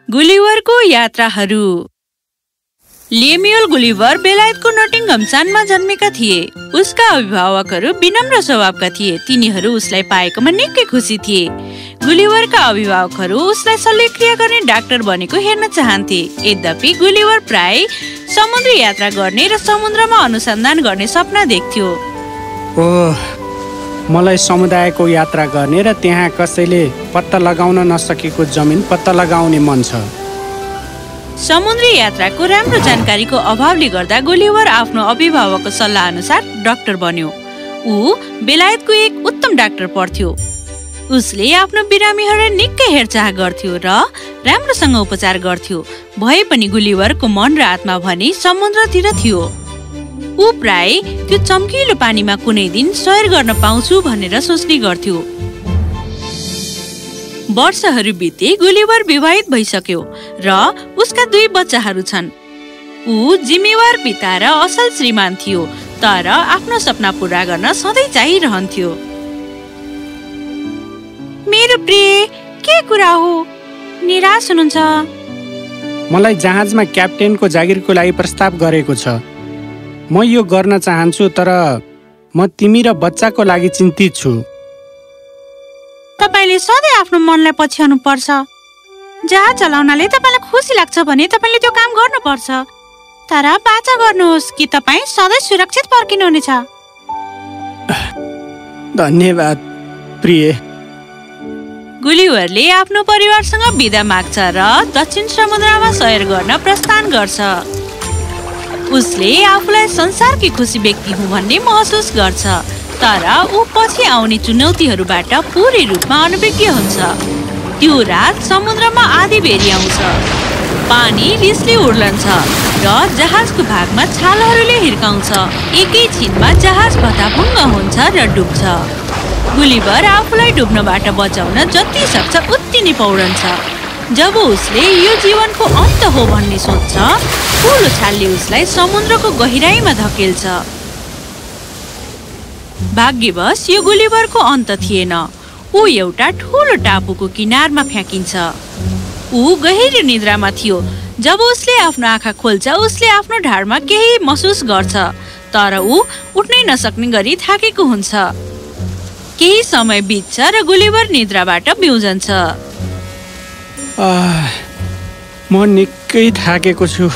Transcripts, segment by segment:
गुलिभरको यात्राहरू। लेम्युएल गुलिभर बेलायतको नटिङहममा जन्मेका थिए। उसका अभिभावकहरू विनम्र स्वभावका थिए। तिनीहरू उसलाई पाएकोमा निकै खुसी थिए। गुलिभरका अभिभावकहरू उसलाई शल्यक्रिया गर्ने डाक्टर बनेको हेर्न चाहन्थे। यद्यपि गुलिभर प्राय समुद्री यात्रा गर्ने र समुद्रमा अनुसन्धान गर्ने सपना देख्थ्यो। मलाई समुदायको यात्रा गर्ने र त्यहाँ कसैले पत्ता लगाउन नसकेको जमिन पत्ता लगाउने मन छ। समुद्री यात्राको राम्रो जानकारीको अभावले गर्दा गुलिभर आफ्नो अभिभावकको सल्लाह अनुसार डाक्टर बन्यो। ऊ बेलायतको एक उत्तम डाक्टर पढ्थ्यो। उसले आफ्नो बिरामीहरूलाई निकै हेरचाह गर्थ्यो र राम्रोसँग उपचार गर्थ्यो। भए पनि गुलिभरको मन र आत्मा भने समुद्रतिर थियो। ऊ प्राय त्यो चम्किलो पानीमा कुनै दिन सैर गर्न पाउँछु भनेर सोच्ने गर्थ्यो। वर्षहरू बिते। गुलिभर विवाहित भइसक्यो र उसका 2 बच्चाहरू छन्। ऊ जिम्मेवार पिता र असल श्रीमान थियो, तर आफ्नो सपना पूरा गर्न सधैँ चाहिरहन्थ्यो। मेरो प्रिय, के कुरा हो? निराश हुनुहुन्छ? मलाई जहाजमा क्याप्टेनको जागिरको लागि प्रस्ताव गरेको छ। म यो गर्न चाहन्छु, तर म तिमी र बच्चाको लागि चिन्तित छु। तपाईले सधैँ आफ्नो मनलाई पछ्याउनु पर्छ। जहाज चलाउनाले तपाईलाई खुसी लाग्छ भने तपाईले त्यो काम गर्नुपर्छ। तर बाचा गर्नुहोस् कि तपाईँ सधैँ सुरक्षित फर्किनुहुनेछ। धन्यवाद प्रिय। गुलिभरले आफ्नो परिवारसँग बिदा माग्छ र दक्षिण समुद्रमा सैर गर्न प्रस्थान गर्छ। उसले आफूलाई संसारकी खुसी व्यक्ति हुँ भन्ने महसुस गर्छ, तर ऊ पछि आउने चुनौतीहरूबाट पूरै रूपमा अनभिज्ञ हुन्छ। त्यो रात समुद्रमा आधी बेरी आउँछ। पानी रिसले उर्लन्छ र जहाजको भागमा छालहरूले हिर्काउँछ। एकैछिनमा जहाज भताभुङ्ग हुन्छ र डुब्छ। गुलिभर आफूलाई डुब्नबाट बचाउन जति सक्छ उति नै पौडन्छ। जब उसले यो जीवनको अन्त हो भन्ने सोच्छ, ठुलो छालले उसलाई समुद्रको गहिराईमा धकेल्छ। भाग्यवश यो गुलिभरको अन्त थिएन। ऊ एउटा ठुलो टापुको किनारमा फ्याँकिन्छ। ऊ गहिरो निद्रामा थियो। जब उसले आफ्नो आँखा खोल्छ, उसले आफ्नो ढाडमा केही महसुस गर्छ, तर ऊ उठ्नै नसक्ने गरी थाकेको हुन्छ। केही समय बित्छ र गुलिभर निद्राबाट बिउजन्छ। म निकै थाकेको छु।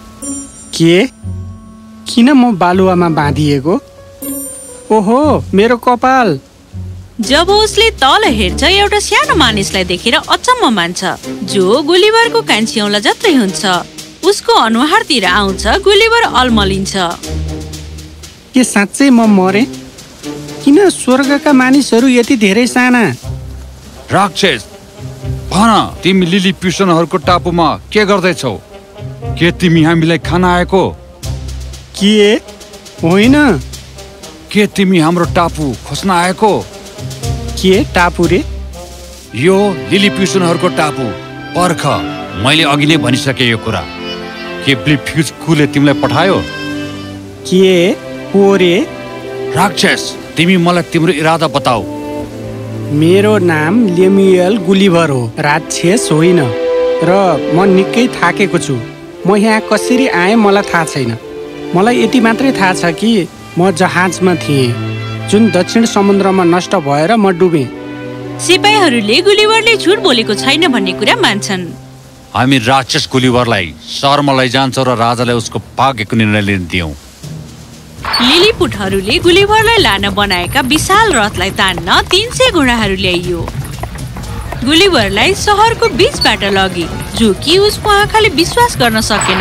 किन म बालुवामा बाँधिएको? ओहो, मेरो कपाल! जब उसले तल हेर्छ, एउटा सानो मानिसलाई देखेर अचम्म मान्छ, जो गुलिभरको कान्छ्यौला जत्रै हुन्छ। उसको अनुहारतिर आउँछ। गुलिभर अलमलिन्छ। के साँच्चै म मरे? किन स्वर्गका मानिसहरू यति धेरै साना? राक्षस, भन, तिमी लिलीपुटहरूको टापुमा के गर्दैछौ? के तिमी हामीलाई खान आएको? के होइन। के तिमी हाम्रो टापु खोज्न आएको? के टापु रे? यो लिलीपुटहरूको टापु। पर्ख, मैले अघि नै भनिसके यो कुरा। के ब्लिफ्युज कुले तिमीलाई पठायो? के हो रे? राक्षस, तिमी मलाई तिम्रो इरादा बताऊ। मेरो नाम लेम्युएल गुलिभर हो, राक्षस होइन। र म निकै थाकेको छु। म यहाँ कसरी आएँ मलाई थाहा छैन। मलाई यति मात्रै थाहा छ कि म जहाजमा थिएँ, जुन दक्षिण समुद्रमा नष्ट भएर म डुबेँ। सिपाहीहरूले गुलिभरले झुट बोलेको छैन भन्ने कुरा मान्छन्। हामी राक्षस गुलिभरलाई सहरमा लैजान्छौँ र राजालाई उसको भाग्यको निर्णय लिन दियौँ। लिलीपुटहरूले गुलिभरलाई लान बनाएका विशाल रथलाई तान्न 300 घोडाहरू ल्याइयो। गुलिभरलाई सहरको बीचबाट लगे, जो कि उसको आँखाले विश्वास गर्न सकेन।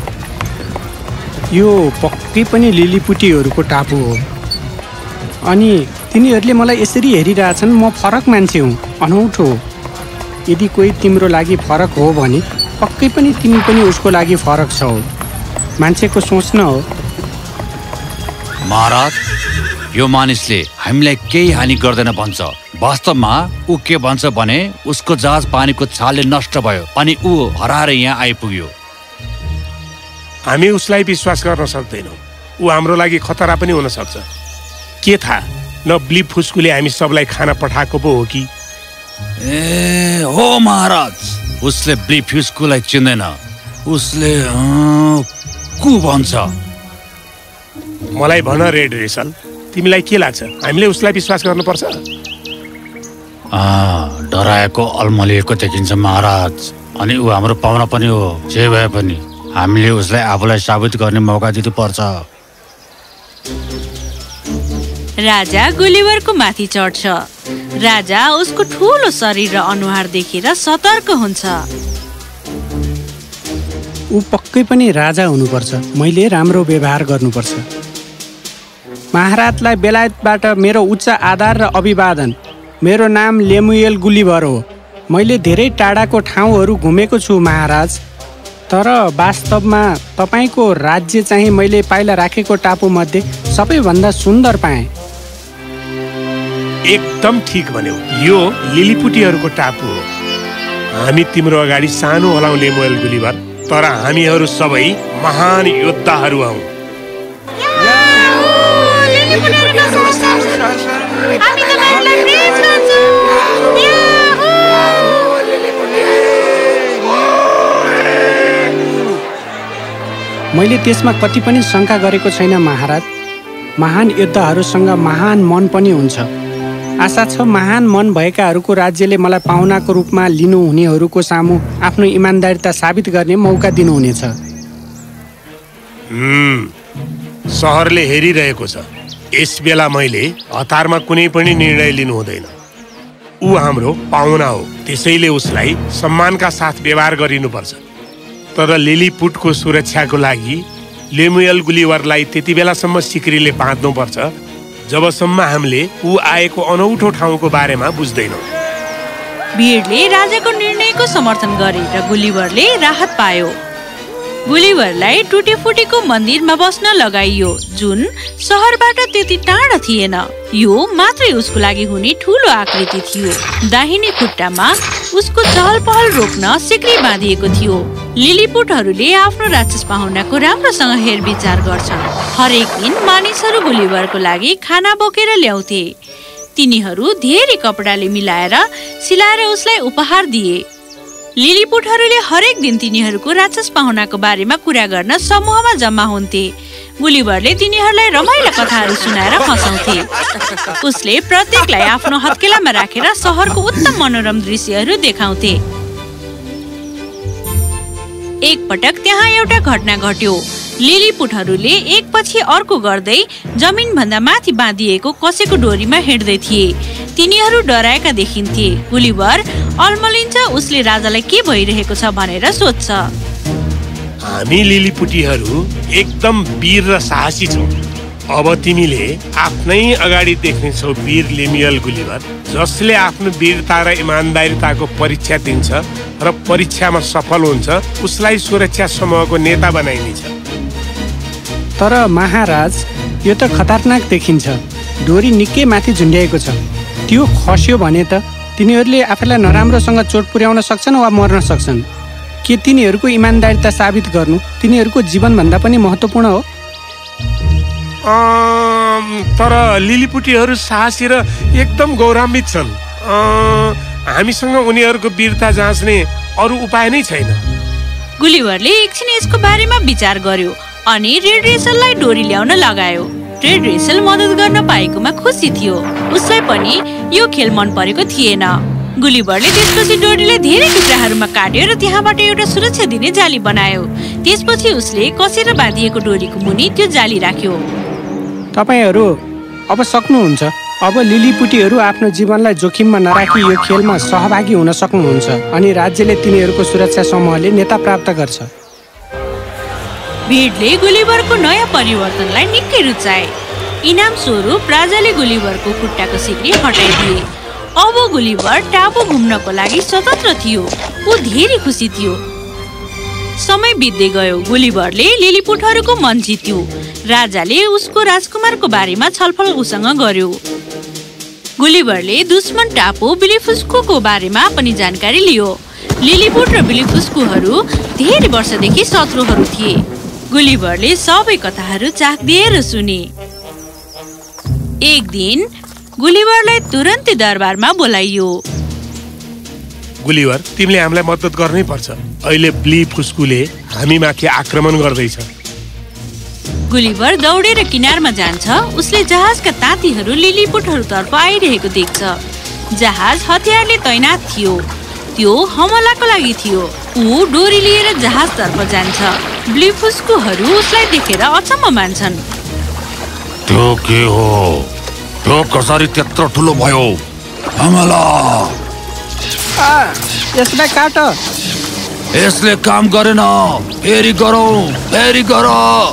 यो पक्कै पनि लिलीपुटीहरूको टापु हो। अनि तिनीहरूले मलाई यसरी हेरिरहेछन्। म फरक मान्छे हुँ, अनौठो। यदि कोही तिम्रो लागि फरक हो भने पक्कै पनि तिमी पनि उसको लागि फरक छौ। मान्छेको सोच न हो। महाराज, यो मानिसले हामीलाई केही हानि गर्दैन भन्छ। वास्तवमा ऊ के भन्छ भने उसको जहाज पानीको छालले नष्ट भयो अनि ऊ हराएर यहाँ आइपुग्यो। हामी उसलाई विश्वास गर्न सक्दैनौँ। ऊ हाम्रो लागि खतरा पनि हुन सक्छ। के थाहा, न ब्लिफुस्कुले हामी सबलाई खाना पठाएको पो हो कि? ए हो महाराज, उसले ब्लिफ्युसकोलाई चिन्दैन। उसले कु भन्छ। मलाई भन रेड रेसल, तिमीलाई के लाग्छ, हामीले उसलाई विश्वास गर्नुपर्छ? डराएको अल्मलिएको देखिन्छ महाराज, अनि ऊ हाम्रो पाहुना पनि हो। जे भए पनि हामीले उसलाई आफूलाई साबित गर्ने मौका दिनुपर्छ। राजा गुलिभरको माथि चढ्छ। राजा उसको ठुलो शरीर र अनुहार देखेर सतर्क हुन्छ। ऊ पक्कै पनि राजा हुनुपर्छ। मैले राम्रो व्यवहार गर्नुपर्छ। महाराजलाई बेलायतबाट मेरो उच्च आदर र अभिवादन। मेरो नाम लेमुएल गुलिभर हो। मैले धेरै टाढाको ठाउँहरू घुमेको छु महाराज, तर वास्तवमा तपाईँको राज्य चाहिँ मैले पाइला राखेको टापुमध्ये सबैभन्दा सुन्दर पाएँ। एकदम ठिक भन्यौ, यो लिलीपुटीहरूको टापु हो। हामी तिम्रो अगाडि सानो होलाउ लेमुएल गुलिभर, तर हामीहरू सबै महान योद्धाहरू हौँ। मैले त्यसमा कति पनि शङ्का गरेको छैन महाराज। महान योद्धाहरूसँग महान मन पनि हुन्छ। आशा छ महान मन भएकाहरूको राज्यले मलाई पाहुनाको रूपमा लिनुहुनेहरूको सामु आफ्नो इमान्दारिता साबित गर्ने मौका दिनुहुनेछ। सहरले हेरिरहेको छ। यस बेला मैले हतारमा कुनै पनि निर्णय लिनु हुँदैन। ऊ हाम्रो पाहुना हो, त्यसैले उसलाई सम्मानका साथ व्यवहार गरिनुपर्छ। तर लिलीपुटको सुरक्षाको लागि लेमुएल गुलिभरलाई त्यति बेलासम्म सिक्रीले बाँध्नुपर्छ जबसम्म हामीले ऊ आएको अनौठो ठाउँको बारेमा बुझ्दैनौँ। भिडले राजाको निर्णयको समर्थन गरे र गुलिभरले राहत पायो। गुलिभरलाई टुटेफुटेको मन्दिरमा बस्न लगाइयो, जुन सहरबाट त्यति टाढा थिएन। यो मात्रै उसको लागि हुने ठुलो आकृति थियो। दाहिने खुट्टामा उसको चहल पहल रोक्न सिक्री बाँधिएको थियो। लिलीपुटहरूले आफ्नो राक्षस पाहुनाको राम्रोसँग हेरविचार गर्छन्। हरेक दिन मानिसहरू गुलिभरको लागि खाना बोकेर ल्याउँथे। तिनीहरू धेरै कपडाले मिलाएर सिलाएर उसलाई उपहार दिए। लिलीपुटहरूले हरेक दिन तिनीहरूको राक्षस पाहुनाको बारेमा कुरा गर्न समूहमा जम्मा हुन्थे। गुलिभरले तिनीहरूलाई रमाइला कथाहरू सुनाएर हँसाउँथे। उसले प्रत्येकलाई आफ्नो हत्केलामा राखेर सहरको उत्तम मनोरम दृश्यहरू देखाउँथे। एक पटक त्यहाँ एउटा घटना घट्यो। लिलीपुटहरूले एकपछि अर्को गर्दै जमिन भन्दा माथि बाँधिएको कसैको डोरीमा हिँड्दै थिए। तिनीहरू डराएका देखिन्थे। गुलिभर अल्मलिन्छ, उसले राजालाई के भइरहेको छ भनेर सोध्छ। हामी लिलीपुटीहरू एकदम वीर र साहसी छौँ। अब तिमीले आफ्नै अगाडि देख्नेछौ वीर लेमुएल गुलिभर, जसले आफ्नो वीरता र इमान्दारिताको परीक्षा दिन्छ र परीक्षामा सफल हुन्छ उसलाई सुरक्षा समूहको नेता बनाइनेछ। तर महाराज, यो त खतरनाक देखिन्छ। डोरी निकै माथि झुन्ड्याएको छ। त्यो खस्यो भने त तिनीहरूले आफैलाई नराम्रोसँग चोट पुर्याउन सक्छन् वा मर्न सक्छन्। के तिनीहरूको इमान्दारिता साबित गर्नु तिनीहरूको जीवनभन्दा पनि महत्त्वपूर्ण हो? तर लिलीपुटीहरू साहसी र एकदम गौरवान्वित छन्। हामीसँग उनीहरूको वीरता जाँच्ने अरू उपाय नै छैन। गुलिभरले एकछिन यसको बारेमा विचार गर्यो अनि रेड रेसललाई डोरी ल्याउन लगायो। रेड रेसल मद्दत गर्न पाएकोमा खुसी थियो। उसलाई पनि यो खेल मन परेको थिएन। गुलिभरले त्यसपछि डोरीलाई धेरै टुक्राहरूमा काट्यो र त्यहाँबाट एउटा सुरक्षा दिने जाली बनायो। त्यसपछि उसले कसेर बाँधिएको डोरीको मुनि त्यो जाली राख्यो। तपाईहरू अब सक्नुहुन्छ। अब लिलीपुटीहरू आफ्नो जीवनलाई जोखिममा नराखी यो खेलमा सहभागी हुन सक्नुहुन्छ अनि राज्यले तिनीहरूको सुरक्षा समूहले नेता प्राप्त गर्छ। भिडले गुलिभरको नयाँ परिवर्तनलाई निकै रुचाए। इनाम स्वरूप राजाले गुलिभरको खुट्टाको सिक्री हटाइदिए। अब गुलिभर टापु घुम्नको लागि स्वतन्त्र थियो। ऊ धेरै खुसी थियो। समय बित्दै गयो। गुलिभरले लिलीपुटहरूको मन जित्यो। राजाले उसको राजकुमारको बारेमा छलफल उसँग गर्यो। गुलिभरले दुश्मन टापु बिलिफुस्कुको बारेमा पनि जानकारी लियो। लिलीपुट र बिलिफुस्कुहरू धेरै वर्षदेखि शत्रुहरू थिए। गुलिभरले सबै कथाहरू चाखदिएर सुने। एक दिन गुलिभरलाई तुरन्तै दरबारमा बोलाइयो। गुलिभर, तिमीले हामीलाई मद्दत गर्नै पर्छ। अहिले ब्ली फुस्कुले हामीमाथि आक्रमण गर्दैछ। गुलिभर दौडेर किनारमा जान्छ। उसले जहाजका तातीहरू लिलीपुटहरूतर्फ आइरहेको देख्छ। जहाज हतियारले तैनात थियो। त्यो हमलाको लागि थियो। ऊ डोरी लिएर जहाजतर्फ जान्छ। ब्ली फुस्कुहरू उसलाई देखेर अचम्म मान्छन्। त्यो के हो? त्यो कसरी त्यत्रो ठुलो भयो? हमला! यसलाई काट। यसले काम गरेन। फेरि गरौँ, फेरि गर।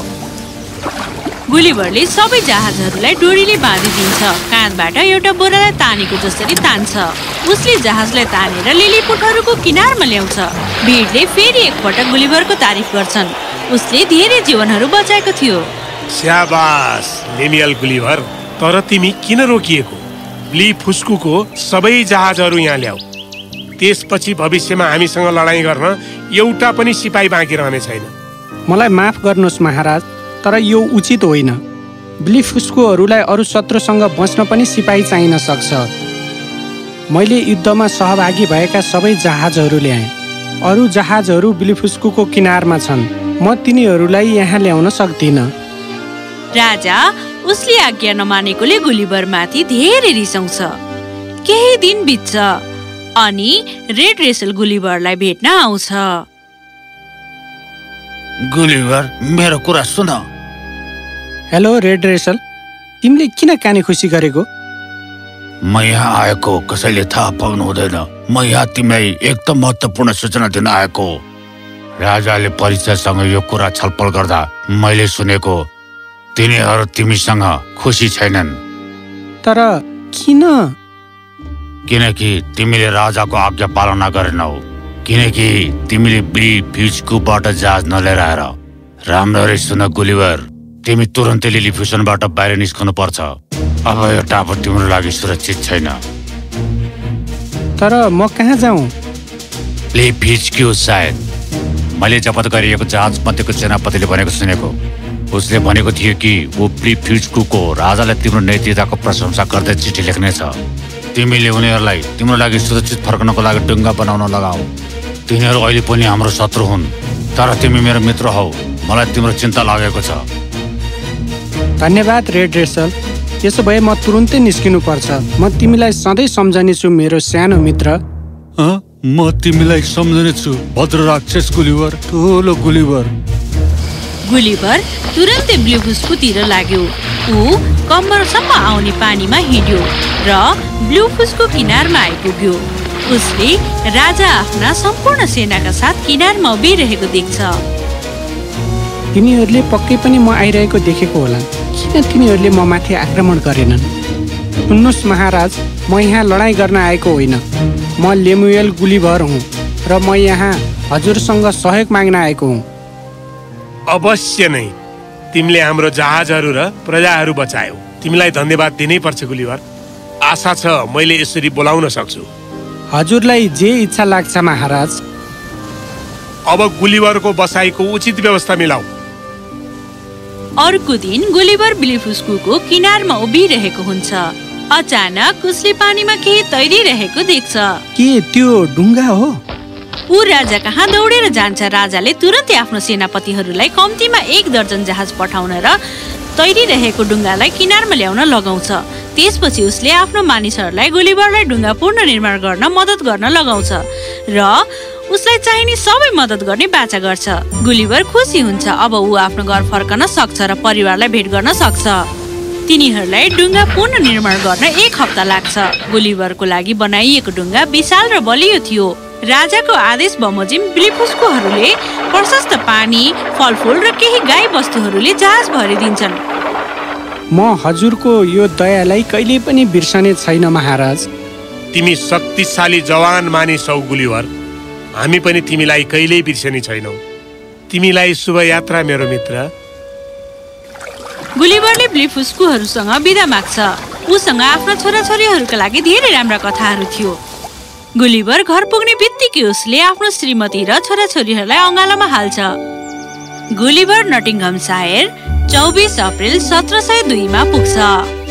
गुलिभरले सबै जहाजहरूलाई डोरीले बाँधिदिन्छ। काँधबाट एउटा बोरालाई तानेको जसरी तान्छ। उसले जहाजलाई तानेर लिलीपुटहरूको किनारमा ल्याउँछ। भिडले फेरि एकपटक गुलिभरको तारिफ गर्छन्। उसले धेरै जीवनहरू बचाएको थियो। स्याबास लेमियल गुलिभर, तर तिमी किन रोकिएको? ब्ली फुस्कुको सबै जहाजहरू यहाँ ल्याऊ। त्यसपछि भविष्यमा हामीसँग लडाईँ गर्न एउटा पनि सिपाही बाँकी रहने छैन। मलाई माफ गर्नुहोस् महाराज, तर यो उचित होइन। ब्ली फुस्कुहरूलाई अरू शत्रुसँग बच्न पनि सिपाही चाहिन सक्छ। मैले युद्धमा सहभागी भएका सबै जहाजहरू ल्याएँ। अरू जहाजहरू ब्ली फुस्कुको किनारमा छन्। म तिनीहरूलाई यहाँ ल्याउन सक्दिनँ। राजा उसले आज्ञा नमानेकोले गुलिभरमाथि धेरै रिसाउँछ। केही दिन बित्छ अनि रेड रेसल गुलिभरलाई भेट्न आउँछ। गुलिभर, मेरो कुरा सुन। हेलो रेड रेसल, तिमीले किन काने खुसी गरेको? म यहाँ आएको कसैले थाहा पाउनु हुँदैन। म यहाँ तिमीलाई एकदम महत्त्वपूर्ण सूचना दिन आएको। राजाले परिचयसँग यो कुरा छलफल गर्दा मैले सुनेको तिनीहरू तिमीसँग खुसी छैनन्। तर किन? किनकि तिमीले राजाको आज्ञा पालना गरेनौ। किनकि तिमीले ब्ली फुस्कुबाट जहाज नलिएर आएर। राम्ररी सुन गुलिभर, तिमी तुरन्तै लिली फ्युजनबाट बाहिर निस्कनु पर्छ। अब यो टापु तिम्रो लागि सुरक्षित छैन। तर म कहाँ जाउँ? ब्ली फुस्कु सायद। मैले जफत गरिएको जहाज मध्येको सेनापतिले भनेको सुनेको। उसले भनेको थियो कि वो ब्ली फुस्कुको राजाले तिम्रो नैतिकताको प्रशंसा गर्दै चिठी लेख्नेछ। तिमीले उनीहरूलाई तिम्रो लागि सुरक्षित फर्कनको लागि डुङ्गा बनाउन लगाऊ। तिनीहरू अहिले पनि हाम्रो शत्रु हुन्, तर तिमी मेरो मित्र हौ। मलाई तिम्रो चिन्ता लागेको छ। धन्यवाद रेड रेसल। त्यसो भए म तुरुन्तै निस्किनु पर्छ। म तिमीलाई सधैँ सम्झनेछु मेरो सानो मित्र। म तिमीलाई सम्झनेछु भद्र राक्षस गुलिभर, ठुलो गुलिभर। गुलिभर तुरन्तै ब्ली फुस्कुतिर लाग्यो। ऊ कम्मरसम्म आउने पानीमा हिँड्यो र ब्लू फुस्कु किनारमा आइपुग्यो। उसले राजा आफ्ना सम्पूर्ण सेनाका साथ किनारमा उभिरहेको देख्छ। तिनीहरूले पक्कै पनि म आइरहेको देखेको होला। किन तिनीहरूले म माथि आक्रमण गरेनन्? सुन्नुहोस् महाराज, म यहाँ लडाईँ गर्न आएको होइन। म लेमुएल गुलिभर हुँ र म यहाँ हजुरसँग सहयोग माग्न आएको हुँ। अवश्य नै। तिमीले हाम्रो जहाजहरू र प्रजाहरू बचायौ। तिमीलाई धन्यवाद दिनै पर्छ गुलिभर। आशा छ मैले यसरी बोलाउन सक्छु। हजुरलाई जे इच्छा लाग्छ महाराज। अब गुलिभरको बसाइको उचित व्यवस्था मिलाऊ। अर्को दिन गुलिभर ब्ली फुस्कुको किनारमा उभिरहेको हुन्छ। अचानक उसले पानीमा केही तैरिरहेको देख्छ। के त्यो डुङ्गा हो? ऊ राजा कहाँ दौडेर जान्छ। राजाले तुरन्तै आफ्नो सेनापतिहरूलाई कम्तीमा 1 दर्जन जहाज पठाउन र तैरिरहेको डुङ्गालाई किनारमा ल्याउन लगाउँछ। त्यसपछि उसले आफ्नो मानिसहरूलाई गुलिभरलाई डुङ्गा पुनर्निर्माण गर्न मद्दत गर्न लगाउँछ र उसलाई चाहिने सबै मद्दत गर्ने बाचा गर्छ। गुलिभर खुसी हुन्छ। अब ऊ आफ्नो घर फर्कन सक्छ र परिवारलाई भेट गर्न सक्छ। तिनीहरूलाई डुङ्गा पुनर्निर्माण गर्न 1 हप्ता लाग्छ। गुलिभरको लागि बनाइएको डुङ्गा विशाल र बलियो थियो। राजाको आदेश बमोजिम ब्ली फुस्कुहरूले प्रशस्त पानी, फलफुल र केही गाई वस्तुहरूले जहाज भरिदिन्छन्। म हजुरको यो दयालाई कहिले पनि बिर्सने छैन महाराज। तिमी शक्तिशाली जवान मानिस हौ गुलिभर। हामी पनि तिमीलाई कहिल्यै बिर्सने छैनौ। तिमीलाई शुभ यात्रा मेरो मित्र। गुलिभरले ब्ली फुस्कुहरूसँग बिदा माग्छ। उसँग आफ्ना छोराछोरीहरूका लागि धेरै राम्रा कथाहरू थियो। गुलिभर घर पुग्ने बित्तिकै उसले आफ्नो श्रीमती र छोराछोरीहरूलाई अँगालोमा हाल्छ। गुलिभर नटिङहमशायर 24 अप्रिल 1702 मा पुग्छ।